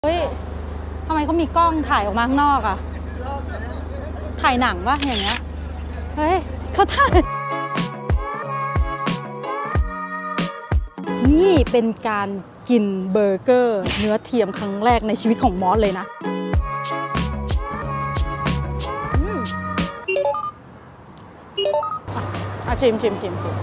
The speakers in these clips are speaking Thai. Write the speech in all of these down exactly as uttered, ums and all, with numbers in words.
เฮ้ยทำไมเขามีกล้องถ่ายออกมาข้างนอกอะถ่ายหนังปะอย่างเงี้ยเฮ้ยเขาถ่ายนี่เป็นการกินเบอร์เกอร์เนื้อเทียมครั้งแรกในชีวิตของมอสเลยนะอ่ะชิมชิมชิมชิม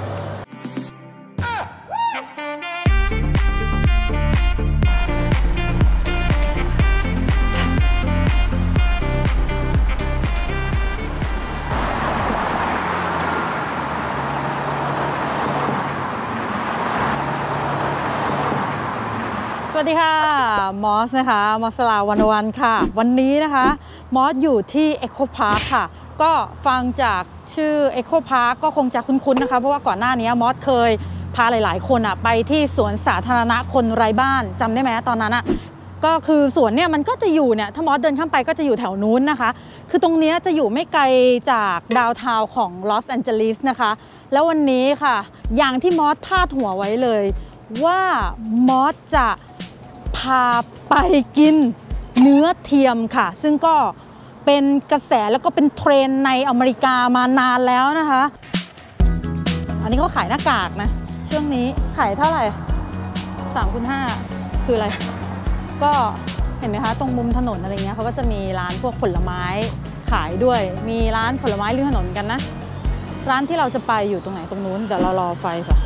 สวัสดีค่ะมอสนะคะมอสลาวันวันค่ะวันนี้นะคะมอสอยู่ที่ Echo Park ค่ะก็ฟังจากชื่อ Echo Park ก็คงจะคุ้นๆนะคะเพราะว่าก่อนหน้านี้มอสเคยพาหลายๆคนอะไปที่สวนสาธารณะคนไร้บ้านจำได้ไหมตอนนั้นอะก็คือสวนเนี่ยมันก็จะอยู่เนี่ยถ้ามอสเดินข้ามไปก็จะอยู่แถวนู้นนะคะคือตรงนี้จะอยู่ไม่ไกลจากดาวน์ทาวน์ของลอสแอนเจลิสนะคะแล้ววันนี้ค่ะอย่างที่มอสพาดหัวไว้เลยว่ามอสจะพาไปกินเนื้อเทียมค่ะซึ่งก็เป็นกระแสแล้วก็เป็นเทรนด์ในอเมริกามานานแล้วนะคะอันนี้เขาขายหน้ากากนะช่วงนี้ขายเท่าไหร่สามคูณห้าคืออะไรก็เห็นไหมคะตรงมุมถนนอะไรเงี้ยเขาก็จะมีร้านพวกผลไม้ขายด้วยมีร้านผลไม้ริมถนนกันนะร้านที่เราจะไปอยู่ตรงไหนตรงนู้นเดี๋ยวเรารอไฟค่ะ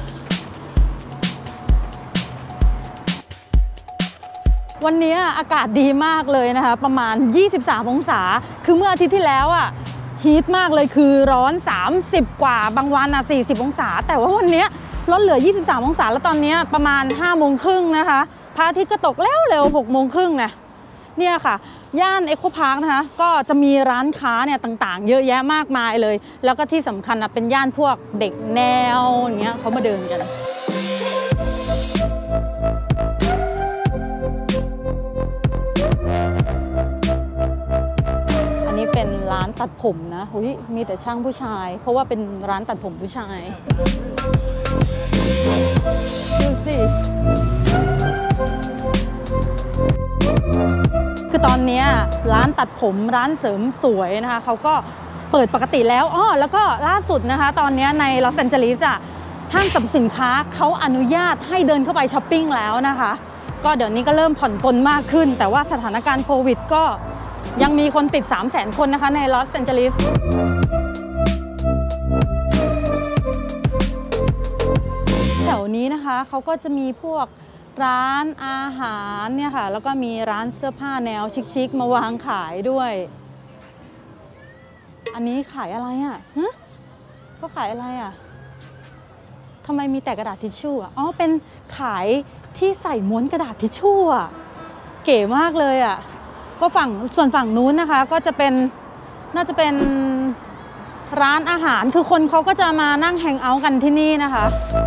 วันนี้อากาศดีมากเลยนะคะประมาณยี่สิบสามองศาคือเมื่ออาทิตย์ที่แล้วอ่ะฮีทมากเลยคือร้อนสามสิบกว่าบางวันอ่ะสี่สิบองศาแต่ว่าวันนี้ลดเหลือยี่สิบสามองศาแล้วตอนนี้ประมาณห้าโมงครึ่งนะคะพระอาทิตย์ก็ตกแล้วเร็วหกโมงครึ่งนะเนี่ยค่ะย่านเอ็กโคพาร์คนะคะก็จะมีร้านค้าเนี่ยต่างๆเยอะแยะมากมายเลยแล้วก็ที่สำคัญนะเป็นย่านพวกเด็กแนวอย่างเงี้ยเขามาเดินกันนี่เป็นร้านตัดผมนะหุยมีแต่ช่างผู้ชายเพราะว่าเป็นร้านตัดผมผู้ชายดูสิคือตอนนี้ร้านตัดผมร้านเสริมสวยนะคะเขาก็เปิดปกติแล้วอ้อแล้วก็ล่าสุดนะคะตอนนี้ในลอสแอนเจลิสอะห้างสรรพสินค้าเขาอนุญาตให้เดินเข้าไปช้อปปิ้งแล้วนะคะก็เดี๋ยวนี้ก็เริ่มผ่อนปลนมากขึ้นแต่ว่าสถานการณ์โควิดก็ยังมีคนติด สามแสน คนนะคะในลอสแอนเจลิสแถวนี้นะคะเขาก็จะมีพวกร้านอาหารเนี่ยค่ะแล้วก็มีร้านเสื้อผ้าแนวชิคๆมาวางขายด้วยอันนี้ขายอะไรอ่ะฮะก็ขายอะไรอ่ะทำไมมีแต่กระดาษทิชชู่อ่ะอ๋อเป็นขายที่ใส่ม้วนกระดาษทิชชู่อ่ะเก๋มากเลยอ่ะก็ฝั่งส่วนฝั่งนู้นนะคะก็จะเป็นน่าจะเป็นร้านอาหารคือคนเขาก็จะมานั่งแฮงเอาท์กันที่นี่นะคะ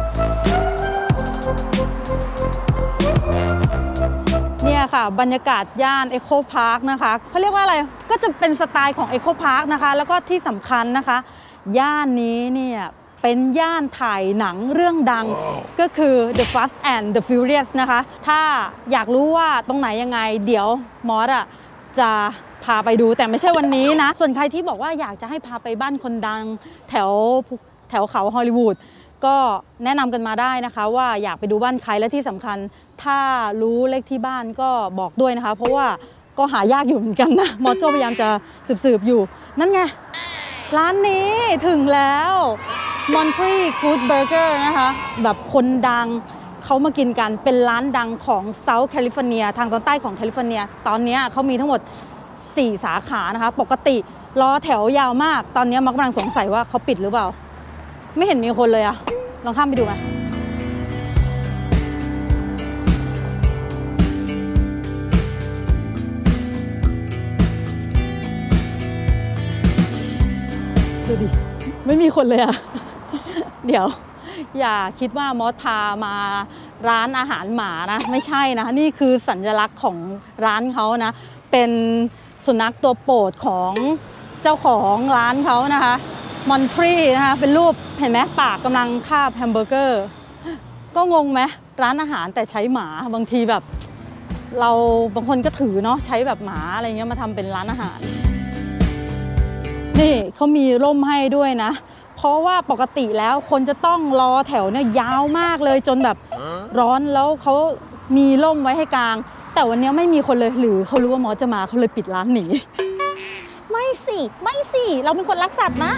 เนี่ยค่ะบรรยากาศย่านเอ็กโคพาร์คนะคะเขาเรียกว่าอะไรก็จะเป็นสไตล์ของเอ็กโคพาร์คนะคะแล้วก็ที่สำคัญนะคะย่านนี้เนี่ยเป็นย่านถ่ายหนังเรื่องดัง wow. ก็คือ The Fast and the Furious นะคะถ้าอยากรู้ว่าตรงไหนยังไงเดี๋ยวมอสอ่ะจะพาไปดูแต่ไม่ใช่วันนี้นะส่วนใครที่บอกว่าอยากจะให้พาไปบ้านคนดังแถวแถวเขาฮอลลีวูดก็แนะนำกันมาได้นะคะว่าอยากไปดูบ้านใครและที่สำคัญถ้ารู้เลขที่บ้านก็บอกด้วยนะคะเพราะว่าก็หายากอยู่เหมือนกันนะมอสก็พยายามจะสืบๆอยู่นั่นไงร้านนี้ถึงแล้วMontreal Good Burger นะคะแบบคนดังเขามากินกันเป็นร้านดังของ South California ทางตอนใต้ของแคลิฟอร์เนียตอนนี้เขามีทั้งหมดสี่สาขานะคะปกติรอแถวยาวมากตอนนี้มักกำลังสงสัยว่าเขาปิดหรือเปล่าไม่เห็นมีคนเลยอะลองข้ามไปดูไหมดูดิไม่มีคนเลยอะเดี๋ยวอย่าคิดว่ามอสพามาร้านอาหารหมานะไม่ใช่นะนี่คือสัญลักษณ์ของร้านเขานะเป็นสุนัขตัวโปรดของเจ้าของร้านเขานะคะมอนทรีนะคะเป็นรูปเห็นไหมปากกำลังคาบแฮมเบอร์เกอร์ก็งงไหมร้านอาหารแต่ใช้หมาบางทีแบบเราบางคนก็ถือเนาะใช้แบบหมาอะไรเงี้ยมาทำเป็นร้านอาหารนี่เขามีร่มให้ด้วยนะเพราะว่าปกติแล้วคนจะต้องรอแถวเนี่ยยาวมากเลยจนแบบร้อนแล้วเขามีร่มไว้ให้กางแต่วันนี้ไม่มีคนเลยหรือเขารู้ว่ามอสจะมาเขาเลยปิดร้านหนีไม่สิไม่สิเราเป็นคนรักสัตว์นะ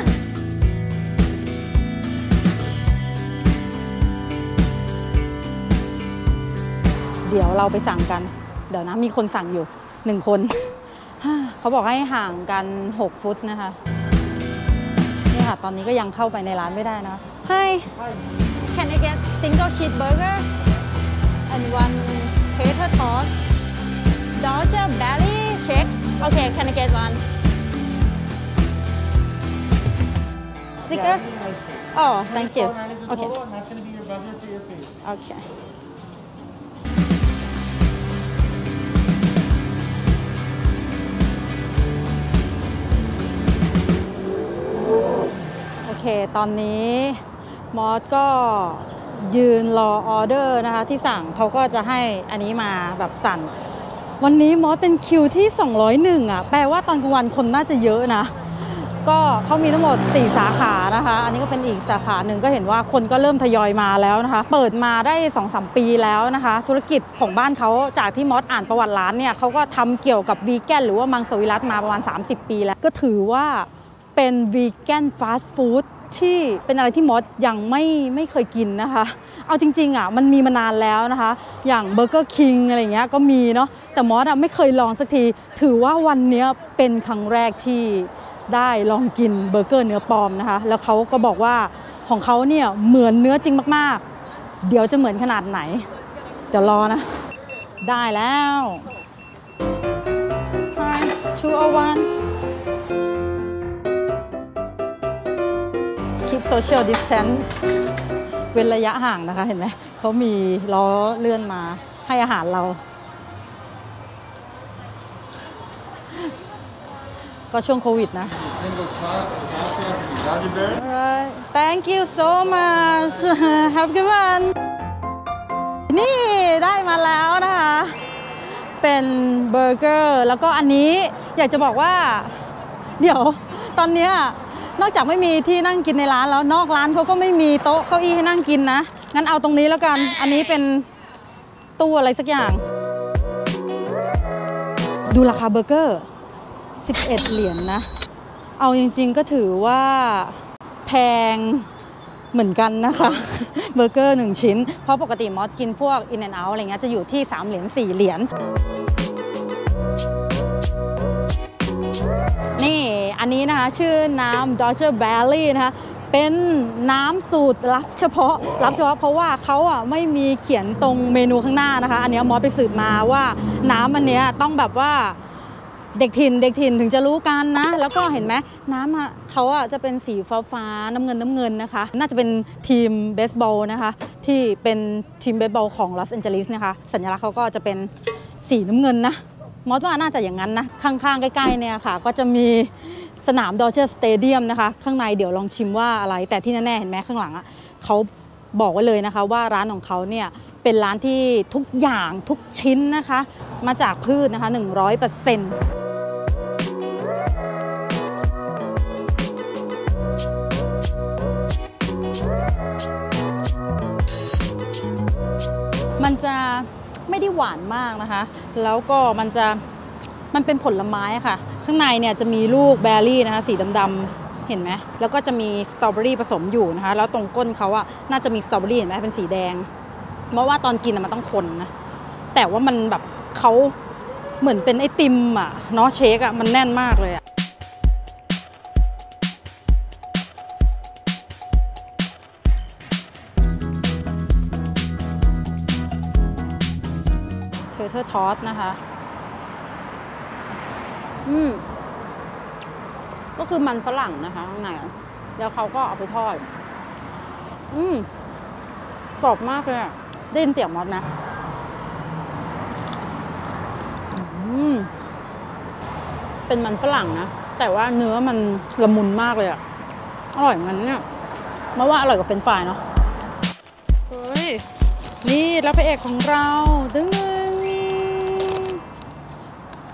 เดี๋ยวเราไปสั่งกันเดี๋ยวนะมีคนสั่งอยู่หนึ่งคนเขาบอกให้ห่างกันหกฟุตนะคะนี่ค่ะตอนนี้ก็ยังเข้าไปในร้านไม่ได้นะ Hi Can I get single cheeseburger and one tater tot Dodger Belly shake Okay can I get one Sticker Oh thank you Okay Okayโอเคตอนนี้มอสก็ยืนรอออเดอร์นะคะที่สั่งเขาก็จะให้อันนี้มาแบบสั่นวันนี้มอสเป็นคิวที่สองร้อยเอ็ดอ่ะแปลว่าตอนกลางวันคนน่าจะเยอะนะก็เขามีทั้งหมดสี่สาขานะคะอันนี้ก็เป็นอีกสาขาหนึ่งก็เห็นว่าคนก็เริ่มทยอยมาแล้วนะคะเปิดมาได้ สองถึงสาม ปีแล้วนะคะธุรกิจของบ้านเขาจากที่มอสอ่านประวัติร้านเนี่ยเขาก็ทำเกี่ยวกับวีแกนหรือว่ามังสวิรัติมาประมาณสามสิบปีแล้วก็ถือว่าเป็นวีแกนฟาสต์ฟู้ดที่เป็นอะไรที่มอสยังไม่ไม่เคยกินนะคะเอาจริงๆอ่ะมันมีมานานแล้วนะคะอย่างเบอร์เกอร์คิงอะไรเงี้ยก็มีเนาะแต่มอสอ่ะไม่เคยลองสักทีถือว่าวันนี้เป็นครั้งแรกที่ได้ลองกินเบอร์เกอร์เนื้อปลอมนะคะแล้วเขาก็บอกว่าของเขาเนี่ยเหมือนเนื้อจริงมากๆเดี๋ยวจะเหมือนขนาดไหนเดี๋ยวรอนะได้แล้ว two oh one keep social distance เว้นระยะห่างนะคะเห็นไหมเขามีล้อเลื่อนมาให้อาหารเราก็ช่วงโควิดนะ Alright. Thank you so much. Have a good one. นี่ได้มาแล้วนะคะเป็นเบอร์เกอร์แล้วก็อันนี้อยากจะบอกว่าเดี๋ยวตอนนี้นอกจากไม่มีที่นั่งกินในร้านแล้วนอกร้านเขาก็ไม่มีโต๊ะเก้าอี้ให้นั่งกินนะงั้นเอาตรงนี้แล้วกันอันนี้เป็นตู้อะไรสักอย่างดูราคาเบอร์เกอร์สิบเอ็ดเหรียญ นะเอาจริงๆก็ถือว่าแพงเหมือนกันนะคะเบอร์เกอร์หนึ่งชิ้นเพราะปกติมอสกินพวก In and Out อะไรเงี้ยจะอยู่ที่สามเหรียญสี่เหรียญนี่อันนี้นะคะชื่อน้ำ Dodger Belly นะคะเป็นน้ำสูตรลับเฉพาะรับเฉพาะเพราะว่าเขาอ่ะไม่มีเขียนตรงเมนูข้างหน้านะคะอันนี้มอสไปสืบมาว่าน้ำอันเนี้ยต้องแบบว่าเด็กถิ่นเด็กถิ่นถึงจะรู้กันนะแล้วก็เห็นไหมน้ำอ่ะเขาอ่ะจะเป็นสีฟ้าฟ้าน้ำเงินน้ำเงินนะคะน่าจะเป็นทีมเบสบอลนะคะที่เป็นทีมเบสบอลของลอสแอนเจลิสนะคะสัญลักษณ์เขาก็จะเป็นสีน้ำเงินนะมอสว่าน่าจะอย่างนั้นนะข้างๆใกล้ๆเนี่ยค่ะก็จะมีสนามดอเจอร์สเตเดียมนะคะข้างในเดี๋ยวลองชิมว่าอะไรแต่ที่แน่ๆเห็นไหมข้างหลังอ่ะเขาบอกไว้เลยนะคะว่าร้านของเขาเนี่ยเป็นร้านที่ทุกอย่างทุกชิ้นนะคะมาจากพืชนะคะ หนึ่งร้อยเปอร์เซ็นต์ มันจะไม่ได้หวานมากนะคะแล้วก็มันจะมันเป็นผลไม้ค่ะข้างในเนี่ยจะมีลูกแบร์รี่นะคะสีดำๆเห็นไหมแล้วก็จะมีสตรอเบอรี่ผสมอยู่นะคะแล้วตรงก้นเขาอะน่าจะมีสตรอเบอรี่เห็นไหมเป็นสีแดงเพราะว่าตอนกินมันต้องคนนะแต่ว่ามันแบบเขาเหมือนเป็นไอติมอะเนาะเชคอะมันแน่นมากเลยอะเทอร์เทอร์ทอสนะคะอืมก็คือมันฝรั่งนะคะข้างในแล้วเขาก็เอาไปทอดอืมกรอบมากเลยอ่ะได้ยินเสียงมอสไหมอืมเป็นมันฝรั่งนะแต่ว่าเนื้อมันละมุนมากเลยอ่ะอร่อยงั้นเนี่ยมาว่าอร่อยกว่าเฟรนช์ฟรายเนาะเฮ้ยนี่แล้วพระเอกของเราดึงดึง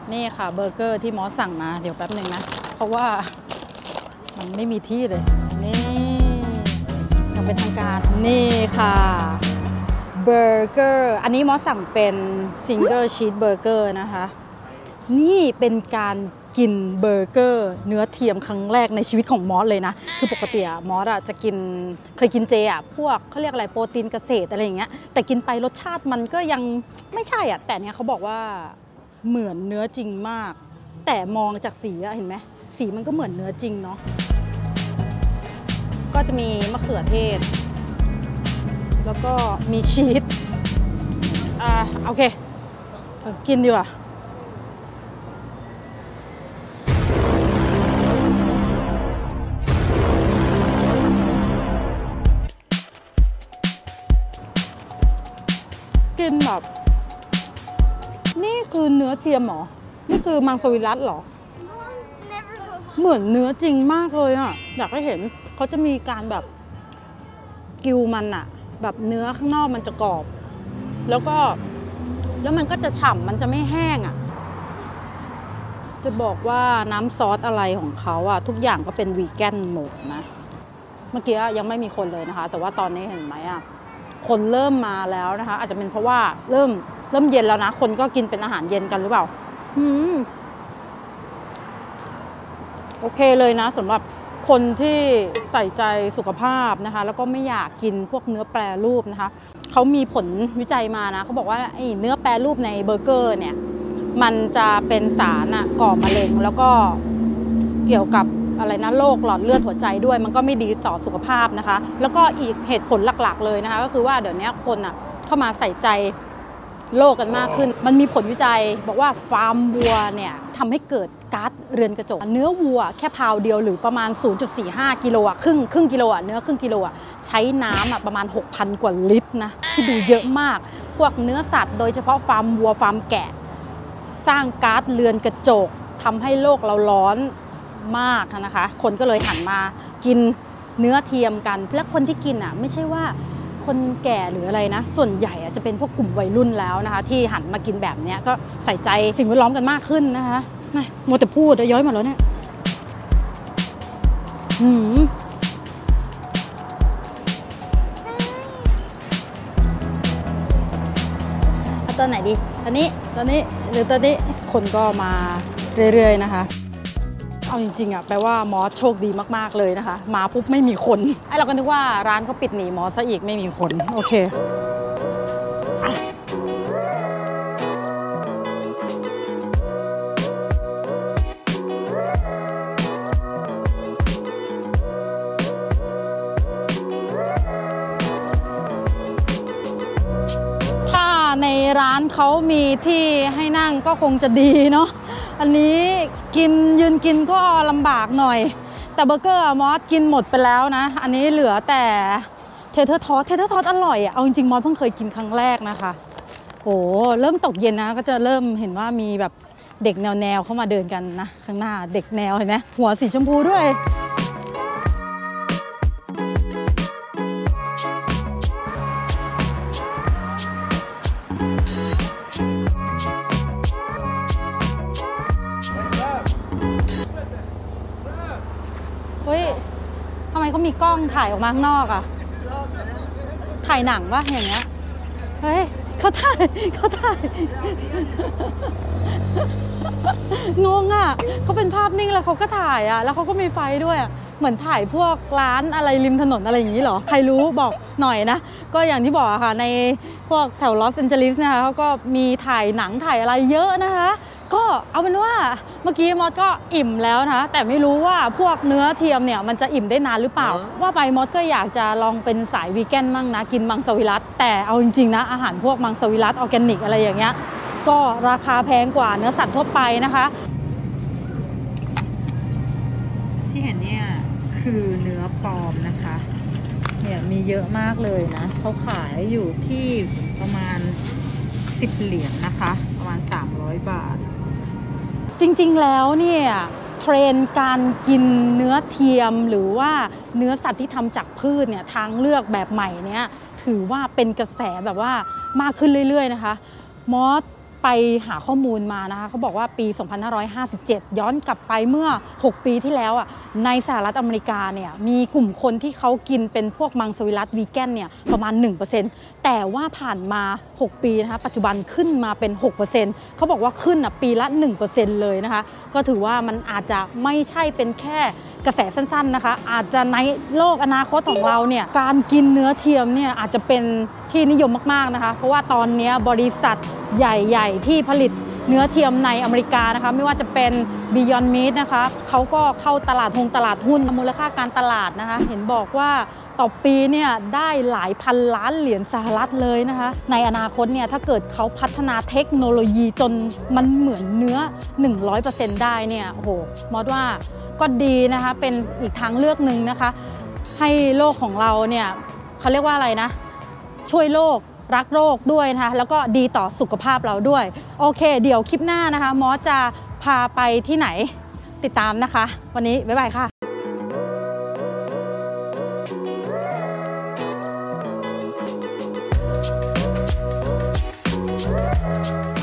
นี่ค่ะเบอร์เกอร์ที่มอสสั่งมาเดี๋ยวแป๊บหนึ่งนะเพราะว่ามันไม่มีที่เลยนี่ทำเป็นทางการนี่ค่ะเบอร์เกอร์อันนี้มอสสั่งเป็นซิงเกิลชีสเบอร์เกอร์นะคะนี่เป็นการกินเบอร์เกอร์เนื้อเทียมครั้งแรกในชีวิตของมอสเลยนะคือปกติอะมอสอะจะกินเคยกินเจอะพวกเขาเรียกอะไรโปรตีนเกษตรอะไรอย่างเงี้ยแต่กินไปรสชาติมันก็ยังไม่ใช่อะแต่เนี้ยเขาบอกว่าเหมือนเนื้อจริงมากแต่มองจากสีอะเห็นไหมสีมันก็เหมือนเนื้อจริงเนาะก็จะมีมะเขือเทศแล้วก็มีชีสอ่าโอเคกินดีกว่ากินแบบนี่คือเนื้อเทียมหรอนี่คือมังสวิรัติหรอเหมือนเนื้อจริงมากเลยอ่ะอยากให้เห็นเขาจะมีการแบบกิวมันอะแบบเนื้อข้างนอกมันจะกรอบแล้วก็แล้วมันก็จะฉ่ำมันจะไม่แห้งอะจะบอกว่าน้ำซอสอะไรของเขาอะทุกอย่างก็เป็นวีแกนหมดนะเมื่อกี้ยังไม่มีคนเลยนะคะแต่ว่าตอนนี้เห็นไหมอะคนเริ่มมาแล้วนะคะอาจจะเป็นเพราะว่าเริ่มเริ่มเย็นแล้วนะคนก็กินเป็นอาหารเย็นกันหรือเปล่าอืมโอเคเลยนะสำหรับคนที่ใส่ใจสุขภาพนะคะแล้วก็ไม่อยากกินพวกเนื้อแปรรูปนะคะเขามีผลวิจัยมานะเขาบอกว่าไอ้เนื้อแปรรูปในเบอร์เกอร์เนี่ยมันจะเป็นสารอะก่อมะเร็งแล้วก็เกี่ยวกับอะไรนะโรคหลอดเลือดหัวใจด้วยมันก็ไม่ดีต่อสุขภาพนะคะแล้วก็อีกเหตุผลหลักๆเลยนะคะก็คือว่าเดี๋ยวนี้คนอะเข้ามาใส่ใจโลกกันมากขึ้นมันมีผลวิจัยบอกว่าฟาร์มวัวเนี่ยทำให้เกิดก๊าซเรือนกระจกเนื้อวัวแค่พาวเดียวหรือประมาณ ศูนย์จุดสี่ห้า กิโลอ่ะครึ่งครึ่งกิโลอ่ะเนื้อครึ่งกิโลอ่ะใช้น้ำอ่ะประมาณ หกพัน กว่าลิตรนะที่ดูเยอะมากพวกเนื้อสัตว์โดยเฉพาะฟาร์มวัวฟาร์มแกะสร้างก๊าซเรือนกระจกทำให้โลกเราร้อนมากนะคะคนก็เลยหันมากินเนื้อเทียมกันและคนที่กินอ่ะไม่ใช่ว่าคนแก่หรืออะไรนะส่วนใหญ่จะเป็นพวกกลุ่มวัยรุ่นแล้วนะคะที่หันมากินแบบนี้ก็ใส่ใจสิ่งแวดล้อมกันมากขึ้นนะคะมัวแต่พูดย้อยมาแล้วเนี่ยหืมเอาตัวไหนดีตัวนี้ตัวนี้หรือตัวนี้คนก็มาเรื่อยๆนะคะเอาจริงๆอ่ะแปลว่ามอสโชคดีมากๆเลยนะคะมาปุ๊บไม่มีคนไอเราก็นึกว่าร้านก็ปิดหนีมอสซะอีกไม่มีคนโอเคถ้าในร้านเขามีที่ให้นั่งก็คงจะดีเนาะอันนี้กินยืนกินก็ลำบากหน่อยแต่เบอร์เกอร์มอสกินหมดไปแล้วนะอันนี้เหลือแต่เทเทอร์ทอสเทเทอร์ทอสอร่อยอ่ะเอาจริงๆมอสเพิ่งเคยกินครั้งแรกนะคะโอ้เริ่มตกเย็นนะก็จะเริ่มเห็นว่ามีแบบเด็กแนวๆเข้ามาเดินกันนะข้างหน้าเด็กแนวเห็นไหมหัวสีชมพูด้วยเฮ้ยทำไมเขามีกล้องถ่ายออกมาข้างนอกอะถ่ายหนังวะอย่างเงี้ยเฮ้ยเขาถ่ายเขาถ่ายงงอะเขาเป็นภาพนิ่งแล้วเขาก็ถ่ายอะแล้วเขาก็มีไฟด้วยเหมือนถ่ายพวกร้านอะไรริมถนนอะไรอย่างนี้เหรอใครรู้บอกหน่อยนะก็อย่างที่บอกค่ะในพวกแถวลอสแอนเจลิสนะคะเขาก็มีถ่ายหนังถ่ายอะไรเยอะนะคะก็เอาเป็นว่าเมื่อกี้มอสก็อิ่มแล้วนะแต่ไม่รู้ว่าพวกเนื้อเทียมเนี่ยมันจะอิ่มได้นานหรือเปล่าว่าไปมอสก็อยากจะลองเป็นสายวีแกนมั่งนะกินมังสวิรัติแต่เอาจริงๆนะอาหารพวกมังสวิรัติออร์แกนิกอะไรอย่างเงี้ยก็ราคาแพงกว่าเนื้อสัตว์ทั่วไปนะคะที่เห็นเนี่ยคือเนื้อปลอมนะคะเนี่ยมีเยอะมากเลยนะเขาขายอยู่ที่ประมาณสิบเหรียญนะคะประมาณสามร้อยบาทจริงๆแล้วเนี่ยเทรนด์การกินเนื้อเทียมหรือว่าเนื้อสัตว์ที่ทำจากพืชเนี่ยทางเลือกแบบใหม่เนี่ยถือว่าเป็นกระแสแบบว่ามากขึ้นเรื่อยๆนะคะมอสไปหาข้อมูลมานะคะเขาบอกว่าปี สองพันห้าร้อยห้าสิบเจ็ด ย้อนกลับไปเมื่อ หก ปีที่แล้วอ่ะในสหรัฐอเมริกาเนี่ยมีกลุ่มคนที่เขากินเป็นพวกมังสวิรัติวีแกนเนี่ยประมาณ หนึ่งเปอร์เซ็นต์ แต่ว่าผ่านมา หก ปีนะคะปัจจุบันขึ้นมาเป็น หกเปอร์เซ็นต์ เขาบอกว่าขึ้นอ่ะปีละ หนึ่งเปอร์เซ็นต์ เลยนะคะก็ถือว่ามันอาจจะไม่ใช่เป็นแค่กระแสสั้นๆนะคะอาจจะในโลกอนาคตของเราเนี่ยการกินเนื้อเทียมเนี่ยอาจจะเป็นที่นิยมมากๆนะคะเพราะว่าตอนนี้บริษัทใหญ่ๆที่ผลิตเนื้อเทียมในอเมริกานะคะไม่ว่าจะเป็น Beyond Meat นะคะเขาก็เข้าตลาดหุ้นตลาดหุ้นมูลค่าการตลาดนะคะเห็นบอกว่าต่อปีเนี่ยได้หลายพันล้านเหรียญสหรัฐเลยนะคะในอนาคตเนี่ยถ้าเกิดเขาพัฒนาเทคโนโลยีจนมันเหมือนเนื้อ หนึ่งร้อยเปอร์เซ็นต์ ได้เนี่ยโอ้โหมอสว่าก็ดีนะคะเป็นอีกทางเลือกหนึ่งนะคะให้โลกของเราเนี่ยเขาเรียกว่าอะไรนะช่วยโลกรักโลกด้วยนะคะแล้วก็ดีต่อสุขภาพเราด้วยโอเคเดี๋ยวคลิปหน้านะคะมอสจะพาไปที่ไหนติดตามนะคะวันนี้บ๊ายบายค่ะ